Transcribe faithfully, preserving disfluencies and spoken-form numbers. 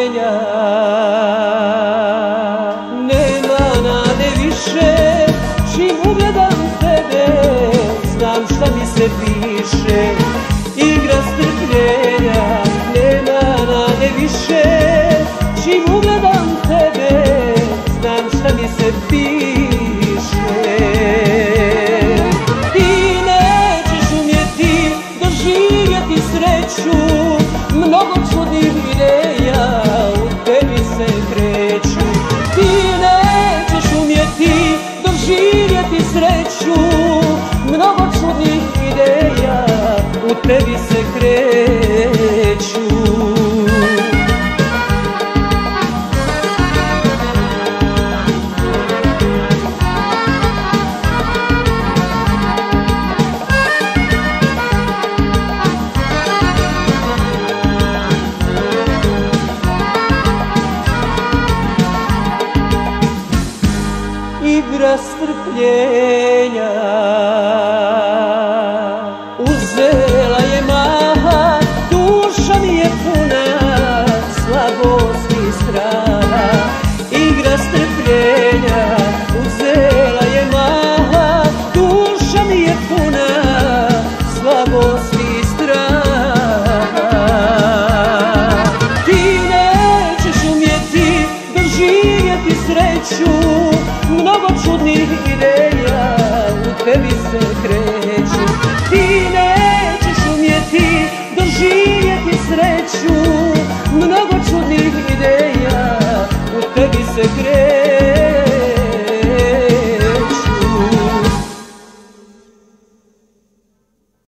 strpljenja, nema nade više. Čim ugledam tebe, znam šta mi se piše. Igra strpljenja, nema nade više. Čim ugledam tebe, znam šta mi se piše. Ti nećeš umjeti doživjeti sreću, mnogo čudnih ideja u tebi se kreću. Ti nećeš umjeti doživjeti sreću, mnogo čudnih ideja u tebi se kreću. Igra strpljenja uzela je maha, duša mi je puna slabosti i straha. Igra strpljenja uzela je maha, duša mi je puna slabosti i straha. Ti nećeš umjeti doživjeti sreću, mnogo čudnih ideja u tebi se kreću. Ti nećeš umjeti doživjeti sreću,